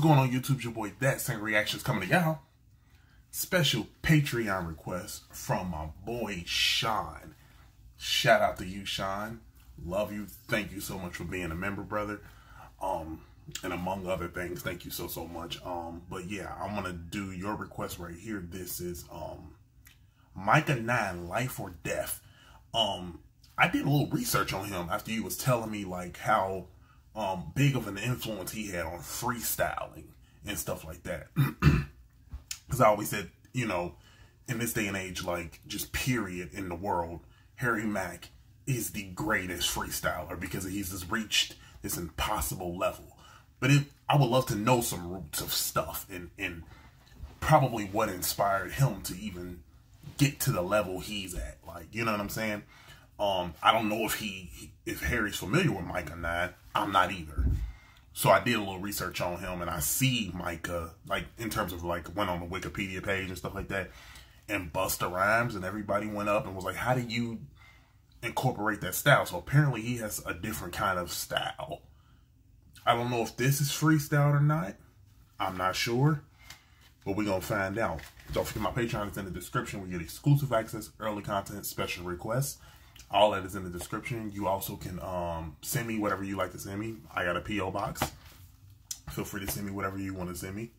going on YouTube? It's your boy That's and Reactions coming to y'all. Special Patreon request from my boy Sean. Shout out to you, Sean. Love you. Thank you so much for being a member, brother. And among other things, thank you so much. But yeah, I'm gonna do your request right here. This is Micah 9, Life or Death. I did a little research on him after you was telling me like how big of an influence he had on freestyling and stuff like that. Because I always said, you know, in this day and age, like just period in the world, Harry Mack is the greatest freestyler because he's just reached this impossible level. But I would love to know some roots of stuff and probably what inspired him to even get to the level he's at. Like, you know what I'm saying? I don't know if Harry's familiar with Micah 9. I'm not either. So I did a little research on him, and I see Micah, like, in terms of, like, went on the Wikipedia page and stuff like that, and Busta Rhymes, and everybody went up and was like, how do you incorporate that style? So apparently he has a different kind of style. I don't know if this is freestyle or not. I'm not sure. But we're going to find out. Don't forget my Patreon is in the description. We get exclusive access, early content, special requests. All that is in the description. You also can send me whatever you like to send me. I got a P.O. box. Feel free to send me whatever you want to send me.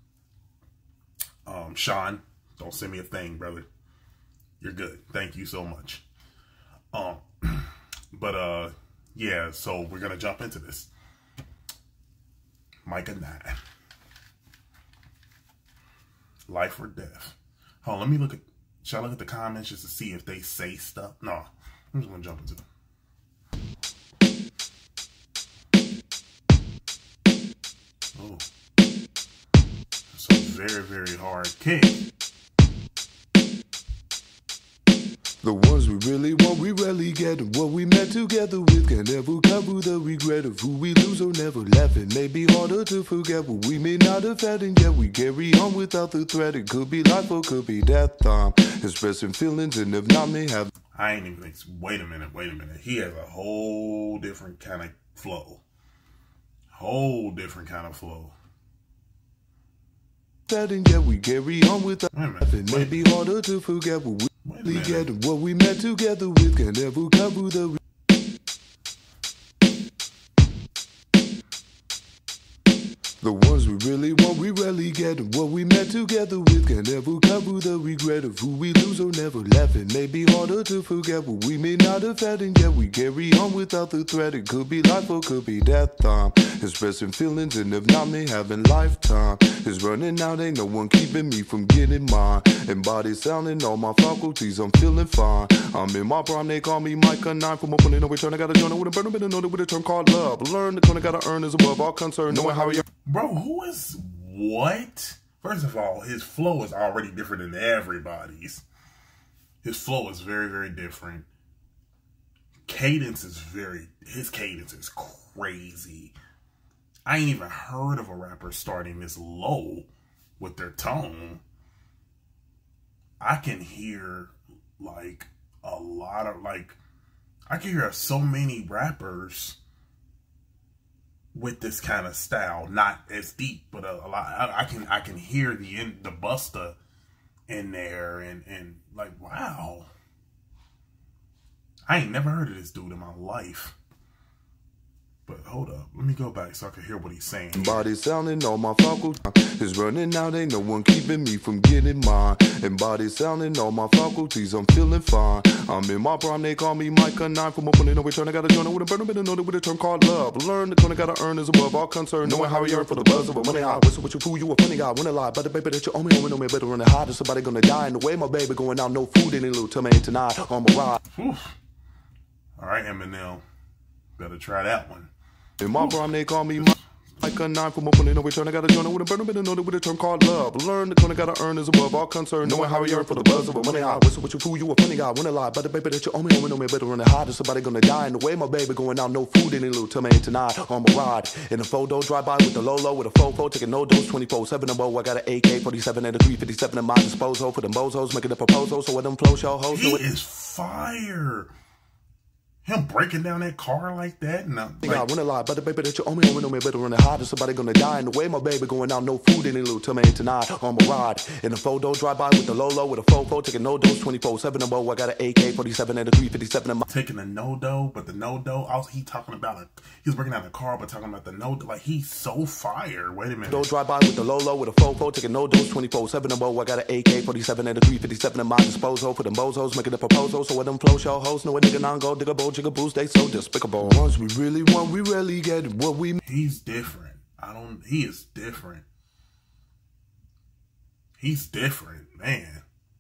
Sean, don't send me a thing, brother. You're good. Thank you so much. Yeah, so we're going to jump into this. Micah 9. Life or Death. Hold on, let me look at, should I look at the comments just to see if they say stuff? No, I'm just going to jump into them. Oh, that's a very hard kick. The ones we really want, we rarely get, and what we met together with can never cover the regret of who we lose or never left. It may be harder to forget what we may not have had, and yet we carry on without the threat. It could be life or could be death. Expressing feelings, and if not, may have. I ain't even. Wait a minute. He has a whole different kind of flow. And yet we carry on without. It may be harder to forget what we get, and what we met together with can never cover the. The ones we really want, we rarely get, and what we met together with can never cover the regret of who we lose or never left. It may be harder to forget what we may not have had, and yet we carry on without the threat. It could be life or could be death. Expressing feelings, and if not, me having lifetime is running out. Ain't no one keeping me from getting mine. And body sounding all my faculties, I'm feeling fine. I'm in my prime, they call me Micah 9. From opening no return, I gotta join it with a burner, better know that with a term called love. Learn the corner, gotta earn is above all concern. Knowing how you. Bro, who is what? First of all, his flow is already different than everybody's. His flow is very different. His cadence is crazy. I ain't even heard of a rapper starting this low with their tone. I can hear like a lot of I can hear so many rappers with this kind of style, not as deep, but a lot. I can hear the Busta in there, and like, wow, I ain't never heard of this dude in my life. But hold up, let me go back so I can hear what he's saying. Body sounding all my faculties is running out, ain't no one keeping me from getting mine. And body sounding all my faculties, I'm feeling fine. I'm in my prime, they call me Micah 9. From opening no return, I gotta join it with a burner, better know that with a term called love. Learn the corner, gotta earn is above all concern. Knowing how we earn for the buzz of a money high. Whistle with you fool, you a funny guy, wanna lie. But the baby that you owe me, no me better run it high. There's somebody gonna die in the way, my baby going out, no food, any little tell me ain't tonight. I'm a ride. Alright, Eminem, better try that one. In my prime, they call me Micah 9. From opening no return, I gotta join it with a burner, better know that with a term called love. Learn the corner, gotta earn is above all concern. Knowing how we earn for the buzz of a money high. Whistle with you fool, you a funny guy, wanna lie. But the baby that you owe me, no me better run it high. There's somebody gonna die in the way, my baby going out, no food, any little tell me ain't tonight. I'm a ride in a photo, drive by with the Lolo, with a fofo, taking no dose, 24/7 and I got an AK-47 and a 357 in my disposal for them bozos, making the proposal. So with them flow show hoes. He is fire. Him breaking down that car like that, and I wanna lie, but the baby that you owe me, better run it hard. Or somebody gonna die in the way. My baby going out, no food in a little tummy tonight. On my ride in the photo, drive by with the Lolo with a fofo, taking no dose 24/7 or more. I got an AK-47 and a 357 in my taking a no dough, but the no dough. Also, he talking about he was breaking down the car, but talking about the no. Like he's so fire. Wait a minute. Don't drive by with the Lolo with a fofo, taking no dose 24/7 or more. I got an AK-47 and a 357 in my disposal for them bozos making a proposal. So when them flow show hoes know a nigga non go digga bo jigga boost, they so despicable. Once we really want, we rarely get what we. He's different. He is different. He's different, man.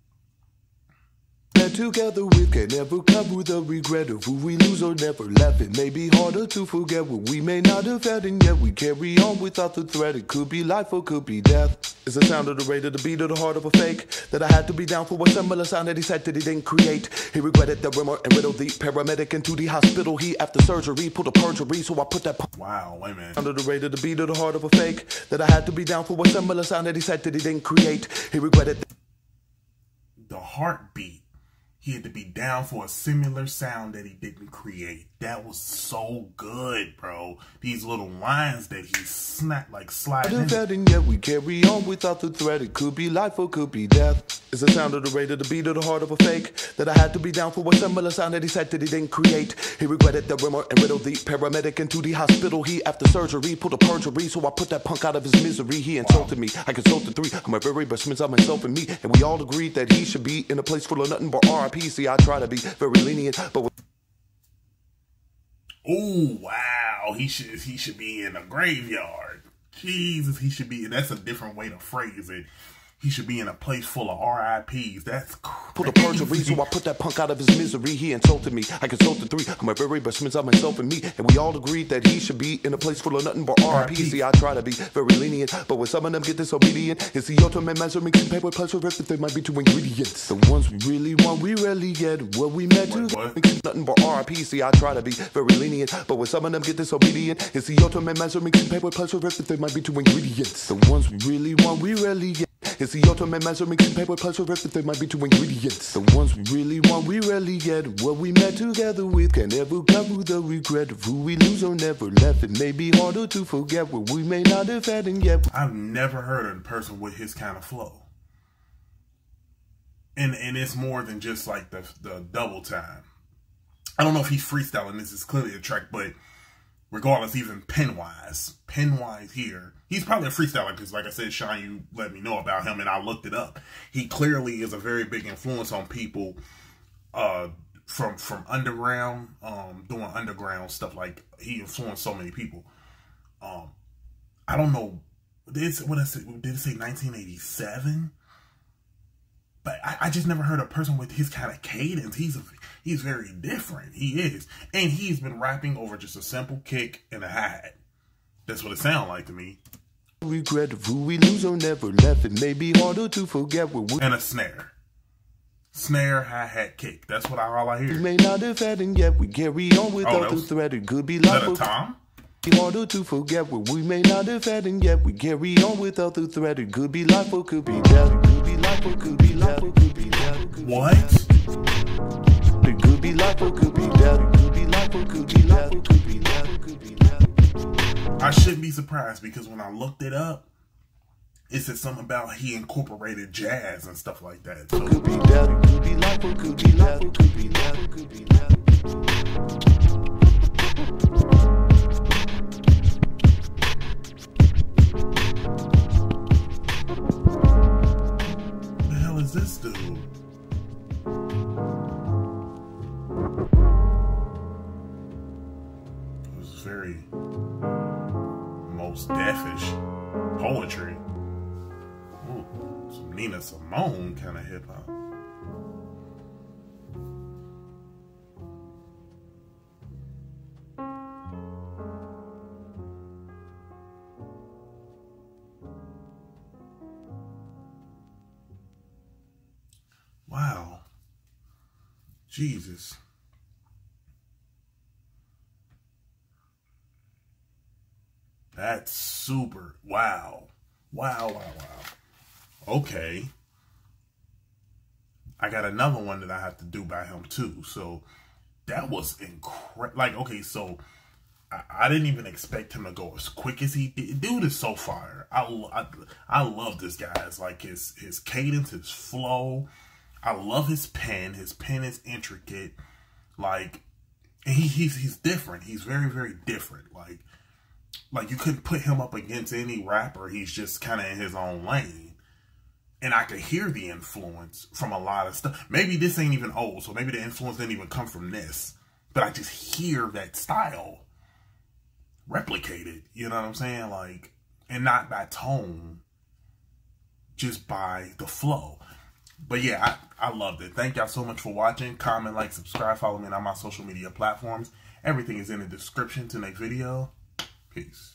Together we can never cover the regret of who we lose or never left. It may be harder to forget what we may not have had, and yet we carry on without the threat. It could be life or could be death. It's the sound of the rate of the beat of the heart of a fake that I had to be down for a similar sound that he said that he didn't create. He regretted the rumor and riddled the paramedic into the hospital. He after surgery pulled a perjury, so I put that. Wow, wait a minute. Under the rate of the beat of the heart of a fake that I had to be down for a similar sound that he said that he didn't create. He regretted the heartbeat. He had to be down for a similar sound that he didn't create. That was so good, bro. These little lines that he snapped like sliding in. And yet we carry on without the threat. It could be life or could be death. It's the sound of the rate of the beat of the heart of a fake that I had to be down for a similar sound that he said that he didn't create. He regretted the rumor and riddled the paramedic into the hospital. He after surgery pulled a perjury, so I put that punk out of his misery. He insulted me. I consulted three. I'm a very best friends of myself and me, and we all agreed that he should be in a place full of nothing but RIP. See, I try to be very lenient, but oh wow, he should be in a graveyard. Jesus, he should be. That's a different way to phrase it. He should be in a place full of RIPs. That's crazy. Pull the perjury, so I put that punk out of his misery. He insulted me. I consulted three. I'm a very best friends of myself and me, and we all agreed that he should be in a place full of nothing but RIP. See, I try to be very lenient, but when some of them get disobedient, it's the ultimate measure mixing paper pleasure if there might be two ingredients. The ones we really want, we rarely get what we meant to. Mixing nothing but RIP. See, I try to be very lenient, but when some of them get disobedient, it's the ultimate measure mixing paper pleasure if there might be two ingredients. The ones we really want, we rarely get. It's the ultimate measure mixing paper pleasure if there might be two ingredients. The ones we really want, we rarely get. What we met together with can never cover the regret of who we lose or never left. It may be harder to forget what we may not have had, and yet I've never heard of a person with his kind of flow. And it's more than just like the double time. I don't know if he's freestyling. This is clearly a track, but regardless, even pen-wise here, he's probably a freestyler because, like I said, Sean, you let me know about him, and I looked it up. He clearly is a very big influence on people from underground, doing underground stuff. Like, he influenced so many people. I don't know. Did it say 1987? But I just never heard a person with his kind of cadence. He's very different. He is. And he's been rapping over just a simple kick and a hi-hat. That's what it sounds like to me. Regret of who we lose or never left. It may be harder to forget what we... And a snare. Snare, hi-hat, kick. That's what all I hear. We may not have had, and yet we carry on without the threat. It could be like a tom? Harder to forget what we may not have had, and yet we carry on without the threat. It could be life or could be death. It could be life or could be life or could be death. What? It could be life or could be death. It could be life or could be life or could be death. It could be death. I shouldn't be surprised because when I looked it up, it said something about he incorporated jazz and stuff like that. So, it could be death. It could be life or could be life or could be death. It could be death. This dude. It was very Mos Defish poetry. Ooh, some Nina Simone kind of hip hop. Wow. Jesus. That's super. Wow. Wow. Okay. I got another one that I have to do by him too. So that was incredible. Like, okay, so I didn't even expect him to go as quick as he did. Dude is so fire. I love this guy. It's like his cadence, his flow. I love his pen. His pen is intricate. Like, he's different. He's very, very different. Like you couldn't put him up against any rapper. He's just kind of in his own lane. And I could hear the influence from a lot of stuff. Maybe this ain't even old, so maybe the influence didn't even come from this. But I just hear that style replicated. You know what I'm saying? Like, and not by tone, just by the flow. But yeah, I loved it. Thank y'all so much for watching. Comment, like, subscribe, follow me on my social media platforms. Everything is in the description to next video. Peace.